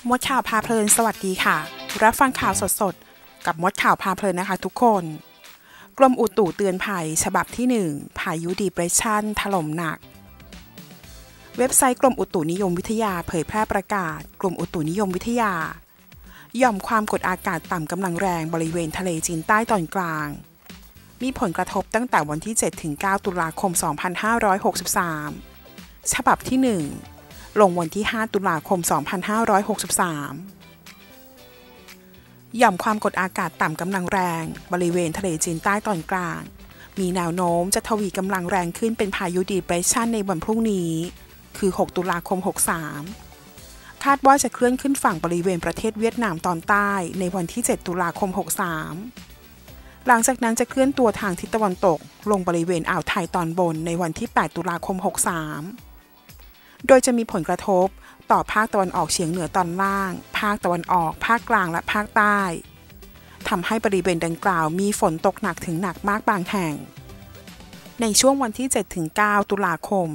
มดข่าวพาเพลินสวัสดีค่ะรับฟังข่าวสดๆกับมดข่าวพาเพลินนะคะทุกคนกรมอุตุเตือนภัยฉบับที่1พายุดีเปรสชันถล่มหนักเว็บไซต์กรมอุตุนิยมวิทยาเผยแพร่ประกาศกรมอุตุนิยมวิทยาหย่อมความกดอากาศต่ำกำลังแรงบริเวณทะเลจีนใต้ตอนกลางมีผลกระทบตั้งแต่วันที่ 7-9 ตุลาคม 2563 ฉบับที่ 1 ลงวันที่ 5 ตุลาคม 2563 หย่อมความกดอากาศต่ำกำลังแรงบริเวณทะเลจีนใต้ตอนกลางมีแนวโน้มจะทวีกำลังแรงขึ้นเป็นพายุดีเปรสชันในวันพรุ่งนี้คือ 6 ตุลาคม 63 คาดว่าจะเคลื่อนขึ้นฝั่งบริเวณประเทศเวียดนามตอนใต้ในวันที่ 7 ตุลาคม 63 หลังจากนั้นจะเคลื่อนตัวทางทิศตะวันตกลงบริเวณอ่าวไทยตอนบนในวันที่ 8 ตุลาคม 63 โดยจะมีผลกระทบต่อภาคตะวันออกเฉียงเหนือตอนล่างภาคตะวันออกภาคกลางและภาคใต้ทำให้บริเวณดังกล่าวมีฝนตกหนักถึงหนักมากบางแห่งในช่วงวันที่ 7-9 ตุลาคม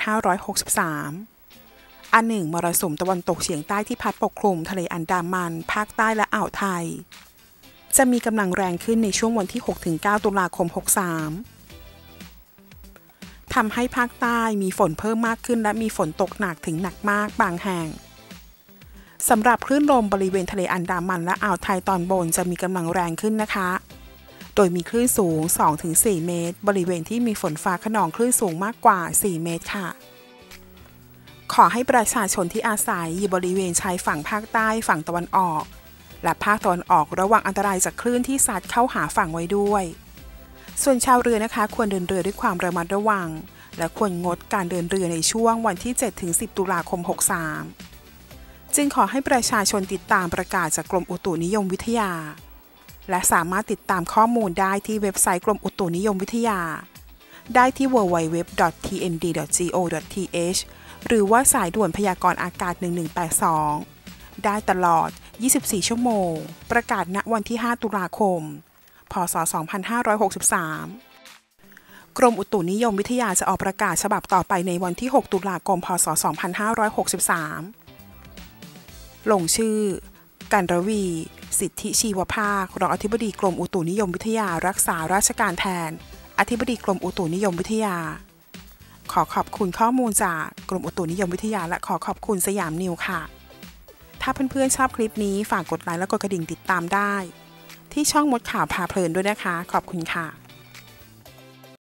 2563 อันหนึ่งมรสุมตะวันตกเฉียงใต้ที่พัดปกคลุมทะเลอันดามันภาคใต้และอ่าวไทยจะมีกำลังแรงขึ้นในช่วงวันที่ 6-9 ตุลาคม 63 ทำให้ภาคใต้มีฝนเพิ่มมากขึ้นและมีฝนตกหนักถึงหนักมากบางแห่งสำหรับคลื่นลมบริเวณทะเลอันดามันและอ่าวไทยตอนบนจะมีกำลังแรงขึ้นนะคะโดยมีคลื่นสูง 2-4 เมตรบริเวณที่มีฝนฟ้าคะนองคลื่นสูงมากกว่า 4 เมตรค่ะขอให้ประชาชนที่อาศัยอยู่บริเวณชายฝั่งภาคใต้ฝั่งตะวันออกและภาคตะวันออกระวังอันตรายจากคลื่นที่ซัดเข้าหาฝั่งไว้ด้วยส่วนชาวเรือนะคะควรเดินเรือด้วยความระมัดระวังและควรงดการเดินเรือในช่วงวันที่ 7-10 ตุลาคม 63 จึงขอให้ประชาชนติดตามประกาศจากกรมอุตุนิยมวิทยาและสามารถติดตามข้อมูลได้ที่เว็บไซต์กรมอุตุนิยมวิทยาได้ที่ www.tnd.go.th หรือว่าสายด่วนพยากรณ์อากาศ 1182 ได้ตลอด 24 ชั่วโมงประกาศณวันที่ 5 ตุลาคม พ.ศ. 2563 กรมอุตุนิยมวิทยาจะออกประกาศฉบับต่อไปในวันที่ 6 ตุลาคม พ.ศ. 2563 ลงชื่อ กันรวี สิทธิชีวภาครองอธิบดีกรมอุตุนิยมวิทยารักษาราชการแทนอธิบดีกรมอุตุนิยมวิทยาขอขอบคุณข้อมูลจากกรมอุตุนิยมวิทยาและขอขอบคุณสยามนิวค่ะถ้าเพื่อนๆชอบคลิปนี้ฝากกดไลค์และกดกระดิ่งติดตามได้ที่ช่องมดข่าวพาเพลินด้วยนะคะขอบคุณค่ะ